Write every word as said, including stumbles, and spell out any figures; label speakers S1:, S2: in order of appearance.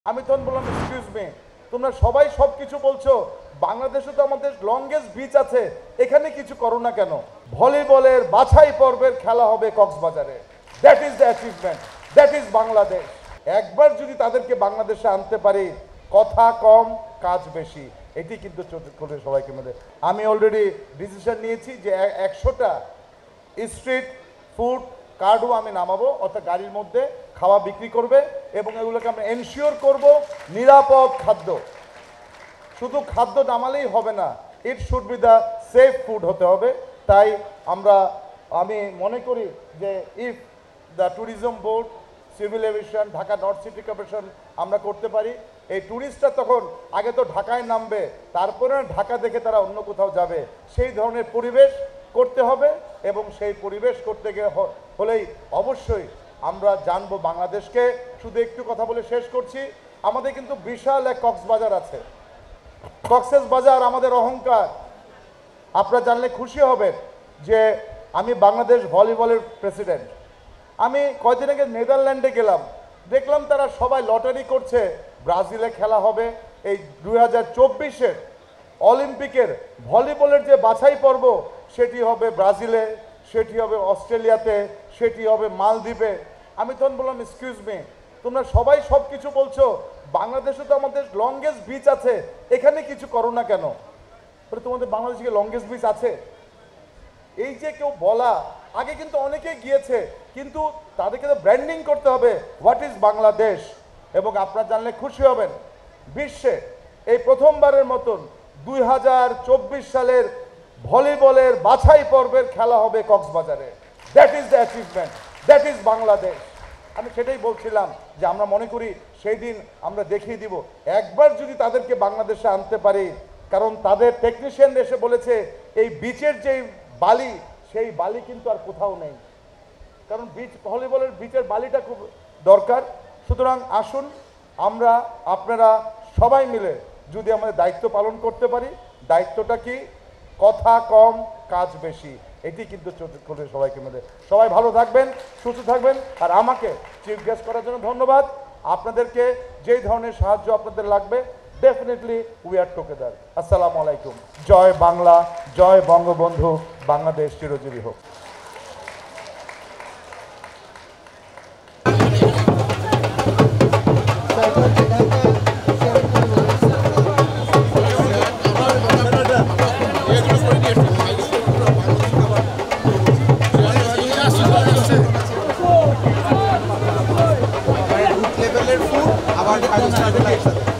S1: আমি তখন বললাম এক্সকিউজ মি, তোমরা সবাই সব কিছু বলছো, বাংলাদেশে তো আমাদের লংগেস্ট বিচ আছে, এখানে কিছু করো না কেন? ভলিবলের বাছাই পর্বের খেলা হবে কক্সবাজারে। That is the achievement, that is Bangladesh. একবার যদি তাদেরকে বাংলাদেশে আনতে পারি, কথা কম কাজ বেশি, এটি কিন্তু করে সবাইকে মিলে আমি অলরেডি ডিসিশন নিয়েছি যে একশোটা স্ট্রিট ফুড কার্ডও আমি নামাবো, অর্থাৎ গাড়ির মধ্যে খাওয়া বিক্রি করবে এবং এগুলোকে আমরা এনশিওর করব নিরাপদ খাদ্য। শুধু খাদ্য নামালেই হবে না, it should be the safe food হতে হবে। তাই আমরা আমি মনে করি যে if the tourism board, civil aviation, Dhaka north city corporation আমরা করতে পারি, এই ট্যুরিস্টরা তখন আগে তো ঢাকায় নামবে, তারপরে ঢাকা দেখে তারা অন্য কোথাও যাবে, সেই ধরনের পরিবেশ করতে হবে। এবং সেই পরিবেশ করতে গিয়ে হলেই অবশ্যই আমরা জানবো বাংলাদেশকে। শুধু একটু কথা বলে শেষ করছি, আমাদের কিন্তু বিশাল এক কক্সবাজার আছে। কক্সেস বাজার আমাদের অহংকার। আপনারা জানলে খুশি হবেন যে আমি বাংলাদেশ ভলিবলের প্রেসিডেন্ট। আমি কয়দিন আগে নেদারল্যান্ডে গেলাম, দেখলাম তারা সবাই লটারি করছে, ব্রাজিলে খেলা হবে এই দুই হাজার চব্বিশের অলিম্পিকের ভলিবলের যে বাছাই পর্ব, সেটি হবে ব্রাজিলে, সেটি হবে অস্ট্রেলিয়াতে, সেটি হবে মালদ্বীপে। আমি তখন বললাম এক্সকিউজ মি, তোমরা সবাই সব কিছু বলছো, বাংলাদেশে তো আমাদের লংগেস্ট বিচ আছে, এখানে কিছু করো না কেন? তোমাদের বাংলাদেশে কি লংগেস্ট বিচ আছে? এই যে কেউ বলা, আগে কিন্তু অনেকে গিয়েছে, কিন্তু তাদেরকে তো ব্র্যান্ডিং করতে হবে হোয়াট ইজ বাংলাদেশ। এবং আপনারা জানলে খুশি হবেন, বিশ্বে এই প্রথমবারের মতন দুই হাজার চব্বিশ সালের ভলিবলের বাছাই পর্বের খেলা হবে কক্সবাজারে। That is the achievement, that is Bangladesh. আমি সেটাই বলছিলাম যে আমরা মনে করি সেই দিন আমরা দেখিয়ে দিব, একবার যদি তাদেরকে বাংলাদেশে আনতে পারি, কারণ তাদের টেকনিশিয়ান এসে বলেছে এই বিচের যে বালি, সেই বালি কিন্তু আর কোথাও নেই, কারণ বিচ ভলিবলের বিচের বালিটা খুব দরকার। সুতরাং আসুন আমরা আপনারা সবাই মিলে যদি আমাদের দায়িত্ব পালন করতে পারি, দায়িত্বটা কি? কথা কম কাজ বেশি, এটি কিন্তু করে সবাইকে মিলে। সবাই ভালো থাকবেন, সুস্থ থাকবেন। আর আমাকে চিফ গেস্ট করার জন্য ধন্যবাদ। আপনাদেরকে যেই ধরনের সাহায্য আপনাদের লাগবে, ডেফিনেটলি উই আর টুগেদার। আসসালামু আলাইকুম। জয় বাংলা, জয় বঙ্গবন্ধু, বাংলাদেশ চিরজীবী হোক।
S2: লেভেলের ফুড আবার